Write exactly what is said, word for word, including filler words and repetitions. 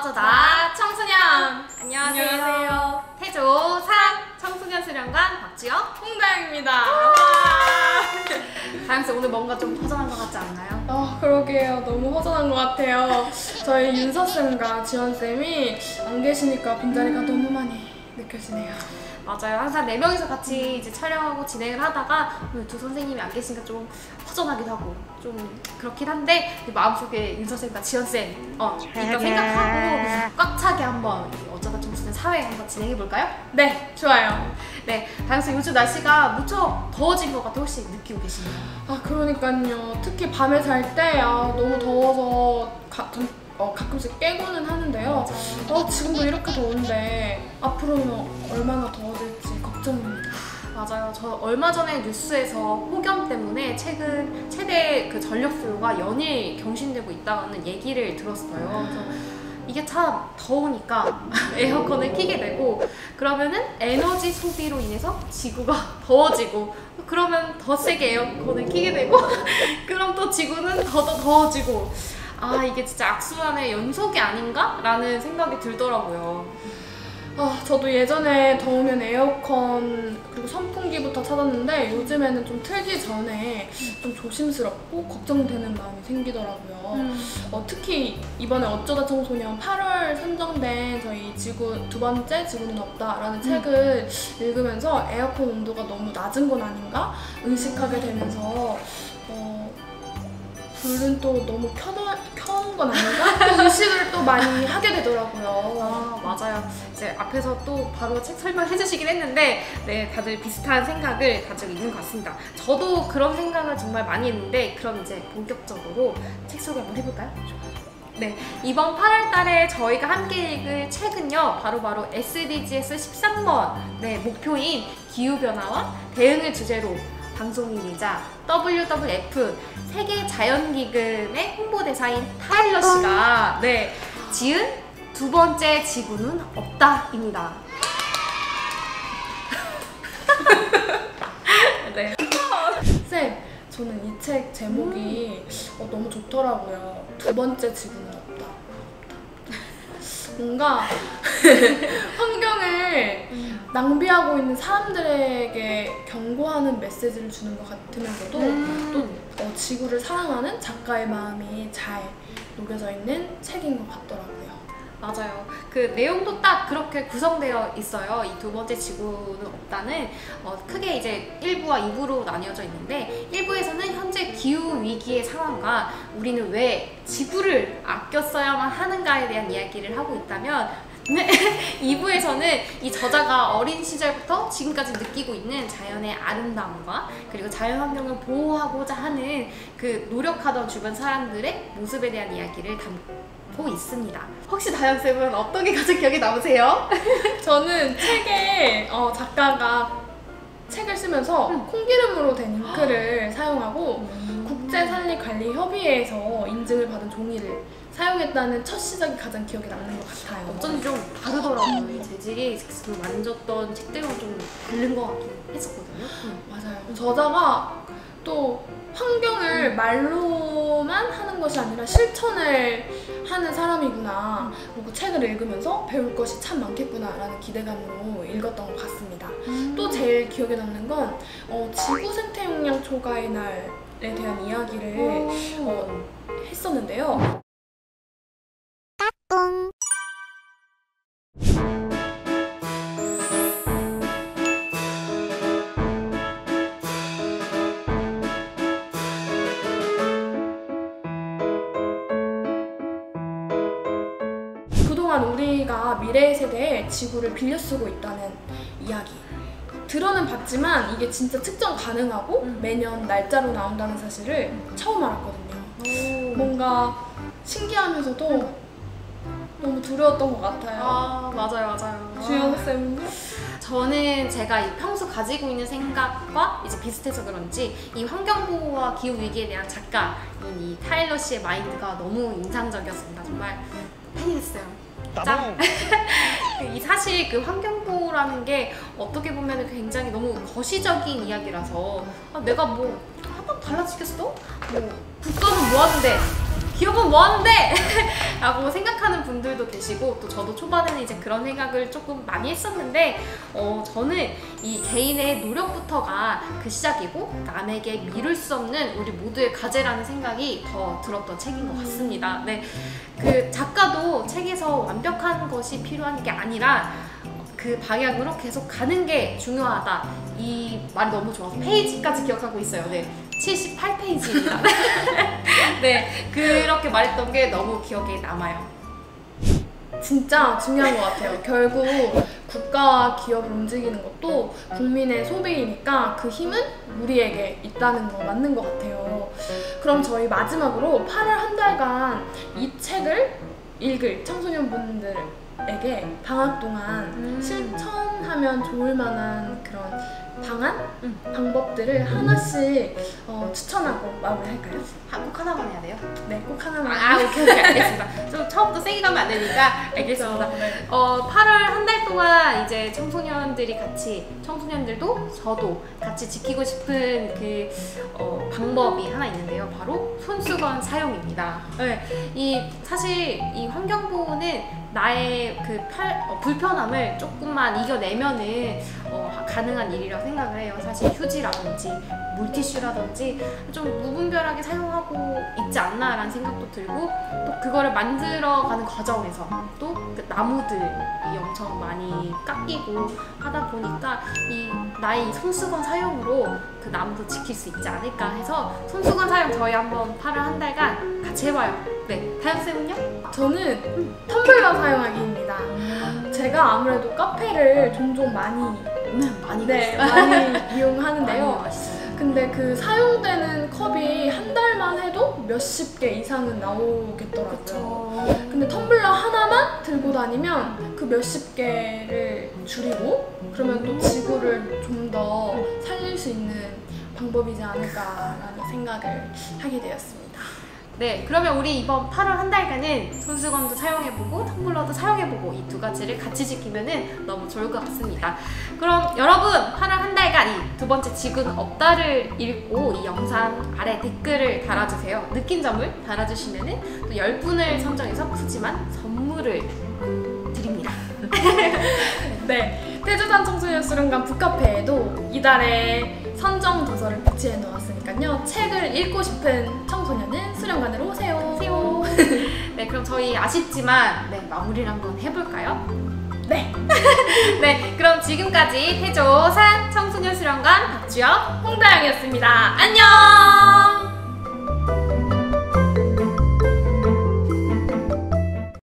어쩌다 청소년! 안녕하세요. 안녕하세요. 태조 삼 청소년 수련관 박지영, 홍다영입니다. 다영쌤 오늘 뭔가 좀 허전한 것 같지 않나요? 아 그러게요. 너무 허전한 것 같아요. 저희 윤서쌤과 지원쌤이 안 계시니까 빈자리가 음. 너무 많이 느껴지네요. 맞아요. 항상 네 명이서 같이 이제 촬영하고 진행을 하다가 오늘 두 선생님이 안 계시니까 좀 허전하기도 하고 좀 그렇긴 한데 마음속에 윤서쌤과 지연쌤 어, 일단 생각하고 꽉 차게 한번 어쩌다 청소년 사회 한번 진행해볼까요? 네, 좋아요. 네, 다영쌤 요즘 날씨가 무척 더워진 것 같아 혹시 느끼고 계시나요? 아 그러니까요. 특히 밤에 잘 때 아, 너무 더워서 가, 좀, 어, 가끔씩 깨고는 하는데요. 아, 지금도 이렇게 더운데 앞으로는 얼마나 더워질지 걱정입니다. 맞아요. 저 얼마 전에 뉴스에서 폭염 때문에 최근 최대 그 전력 수요가 연일 경신되고 있다는 얘기를 들었어요. 그래서 이게 참 더우니까 에어컨을 켜게 되고 그러면은 에너지 소비로 인해서 지구가 더워지고 그러면 더 세게 에어컨을 켜게 되고 그럼 또 지구는 더 더 더워지고 아 이게 진짜 악순환의 연속이 아닌가? 라는 생각이 들더라고요. 아, 저도 예전에 더우면 에어컨 그리고 선풍기부터 찾았는데 요즘에는 좀 틀기 전에 좀 조심스럽고 걱정되는 마음이 생기더라고요. 음. 어, 특히 이번에 어쩌다 청소년 팔월 선정된 저희 지구 두 번째 지구는 없다라는 음. 책을 읽으면서 에어컨 온도가 너무 낮은 건 아닌가 의식하게 되면서 어, 불은 또 너무 켜놓, 켜놓은 건 아닌가? 또 의식을 또 많이 하게 되더라고요. 아, 맞아요. 이제 앞에서 또 바로 책 설명해 주시긴 했는데 네, 다들 비슷한 생각을 가지고 있는 것 같습니다. 저도 그런 생각을 정말 많이 했는데 그럼 이제 본격적으로 책 소개 한번 해볼까요? 네, 이번 팔월 달에 저희가 함께 읽을 책은요 바로바로 바로 에스디지에스 십삼 번 네, 목표인 기후변화와 대응을 주제로 방송인이자 더블유더블유에프 세계자연기금의 홍보대사인 타일러 씨가 네, 지은 두 번째 지구는 없다입니다. 네. 쌤, 저는 이 책 제목이 음. 어, 너무 좋더라고요. 두 번째 지구는 없다. 뭔가 환경을 음. 낭비하고 있는 사람들에게 경고하는 메시지를 주는 것 같으면서도 음. 또 어, 지구를 사랑하는 작가의 마음이 잘 녹여져 있는 책인 것 같더라고요. 맞아요. 그 내용도 딱 그렇게 구성되어 있어요. 이 두 번째 지구는 없다는 어, 크게 이제 일 부와 이 부로 나뉘어져 있는데 일 부에서는 현재 기후 위기의 상황과 우리는 왜 지구를 아껴 써야만 하는가에 대한 이야기를 하고 있다면 네. 이 부에서는 이 저자가 어린 시절부터 지금까지 느끼고 있는 자연의 아름다움과 그리고 자연환경을 보호하고자 하는 그 노력하던 주변 사람들의 모습에 대한 이야기를 담고 있습니다. 혹시 다영쌤은 어떤 게 가장 기억에 남으세요? 저는 책에 어, 작가가 책을 쓰면서 음. 콩기름으로 된 잉크를 사용하고 음. 국제산림관리협의회에서 인증을 받은 종이를 사용했다는 첫 시작이 가장 기억에 남는 것 같아요. 어쩐지 좀 다르더라고요. 이 재질이 그 만졌던 책들과 좀 다른 것 같긴 했었거든요. 음. 맞아요. 저자가 또 환경을 말로만 하는 것이 아니라 실천을 하는 사람이구나. 그리고 책을 읽으면서 배울 것이 참 많겠구나 라는 기대감으로 읽었던 것 같습니다. 음. 또 제일 기억에 남는 건 어, 지구 생태 용량 초과의 날에 대한 이야기를 어, 했었는데요. 까꿍. 그동안 우리가 미래 세대에 지구를 빌려 쓰고 있다는 이야기 들어는 봤지만 이게 진짜 측정 가능하고 음. 매년 날짜로 나온다는 사실을 음. 처음 알았거든요. 오. 뭔가 신기하면서도 음. 너무 두려웠던 것 같아요. 아 맞아요 맞아요. 주연쌤은요? 저는 제가 평소 가지고 있는 생각과 이제 비슷해서 그런지 이 환경보호와 기후위기에 대한 작가인 이 타일러 씨의 마인드가 너무 인상적이었습니다. 정말 팬이 됐어요. 짱! 이 사실 그 환경보호라는 게 어떻게 보면 굉장히 너무 거시적인 이야기라서 아, 내가 뭐 한 번 달라지겠어? 뭐 국가는 뭐 하는데 기업은 뭐하는데? 라고 생각하는 분들도 계시고, 또 저도 초반에는 이제 그런 생각을 조금 많이 했었는데, 어, 저는 이 개인의 노력부터가 그 시작이고 남에게 미룰 수 없는 우리 모두의 과제라는 생각이 더 들었던 책인 것 같습니다. 네, 그 작가도 책에서 완벽한 것이 필요한 게 아니라 그 방향으로 계속 가는 게 중요하다. 이 말이 너무 좋아서 페이지까지 기억하고 있어요. 네, 칠십팔 페이지입니다. 네, 그렇게 말했던 게 너무 기억에 남아요. 진짜 중요한 것 같아요. 결국 국가와 기업을 움직이는 것도 국민의 소비이니까 그 힘은 우리에게 있다는 거 맞는 것 같아요. 그럼 저희 마지막으로 팔월 한 달간 이 책을 읽을 청소년분들에게 방학 동안 음. 실천하면 좋을 만한 그런 방안? 음. 방법들을 하나씩 어, 추천하고 마무리할까요? 아, 꼭 하나만 해야 돼요? 네, 꼭 하나만. 아, 오케이, 오케이, 알겠습니다. 좀 처음부터 세게 가면 안 되니까 알겠습니다. 네. 어, 팔월 한 달 동안 이제 청소년들이 같이, 청소년들도 저도 같이 지키고 싶은 그 어, 방법이 하나 있는데요. 바로 손수건 사용입니다. 네, 이 사실 이 환경보호는 나의 그 팔, 어, 불편함을 조금만 이겨내면은 어, 가능한 일이라고 생각을 해요. 사실 휴지라든지 물티슈라든지 좀 무분별하게 사용하고 있지 않나라는 생각도 들고, 또 그거를 만들어가는 과정에서 또 그 나무들이 엄청 많이 깎이고 하다 보니까 이 나의 손수건 사용으로 그 나무도 지킬 수 있지 않을까 해서 손수건 사용 저희 한번 팔월 한 달간 같이 해봐요. 네, 다현쌤은요? 저는 텀블러 사용하기입니다. 제가 아무래도 카페를 종종 많이 네, 많이 네, 갔어요. 많이 이용하는데요. 많이 맛있어요. 근데 그 사용되는 컵이 한 달만 해도 몇십 개 이상은 나오겠더라고요. 그쵸. 근데 텀블러 하나만 들고 다니면 그 몇십 개를 줄이고, 그러면 또 지구를 좀 더 살릴 수 있는 방법이지 않을까라는 생각을 하게 되었습니다. 네, 그러면 우리 이번 팔월 한 달간은 손수건도 사용해보고 텀블러도 사용해보고 이 두 가지를 같이 지키면 너무 좋을 것 같습니다. 그럼 여러분, 팔월 한 달간 이 두 번째 지구는 없다를 읽고 이 영상 아래 댓글을 달아주세요. 느낀 점을 달아주시면 또 열 분을 선정해서 푸짐한 선물을 드립니다. 네, 태주산 청소년 수련관 북카페에도 이달의 선정 도서를 배치해 놓았으니까요. 책을 읽고 싶은 청소년은 수련관으로 오세요. 오세요. 네, 그럼 저희 아쉽지만 네, 마무리를 한번 해볼까요? 네. 네, 그럼 지금까지 태조산 청소년 수련관 박주영, 홍다영이었습니다. 안녕!